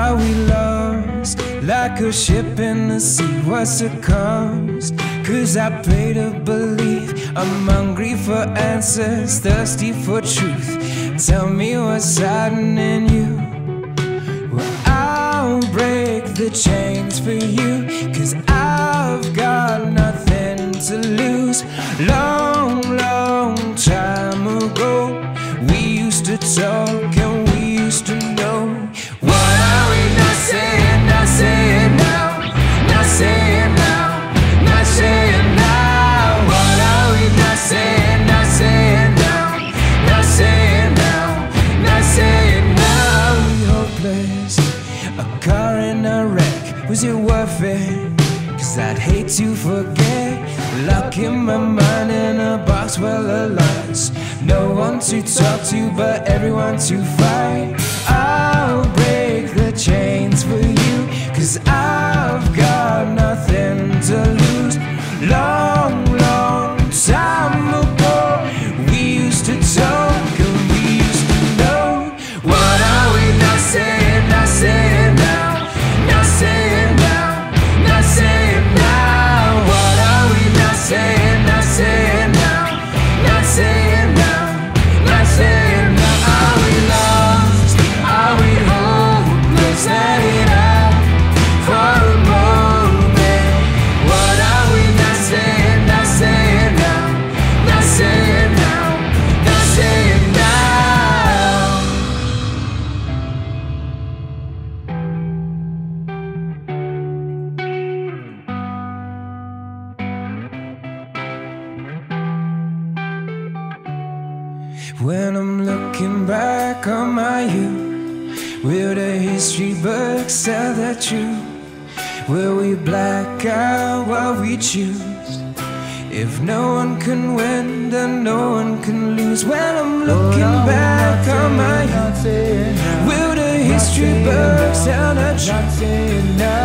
are we lost? Like a ship in the sea, what's the cost? Cause I pray to believe, I'm hungry for answers, thirsty for truth. Tell me what's hiding in you. Well, I'll break the chains for you, cause I've got nothing to lose. Long, long time ago, we used to talk and we used to know. What are we not saying, not saying now, not saying now, not saying now? What are we not saying, not saying now, not saying now, not saying now? We hopeless, a car in a wreck, was it worth it? Cause I'd hate to forget, locking my mind in a box full of lies. No one to talk to but everyone to fight. I'll break the chains for you, cause I've got nothing to lose. Long, long time ago, we used to talk and we used to know. What are we not saying, not saying now, not saying now, not saying now? What are we not saying, not saying now, not saying now, not saying now? Are we lost? Are we hopeless? Let it out for a moment. What are we not saying, not saying now, not saying now, not saying now? When I'm looking back on my youth, will the history books tell the truth? Will we black out what we choose? If no one can win, then no one can lose. When I'm looking back on my youth, will the history books tell the truth?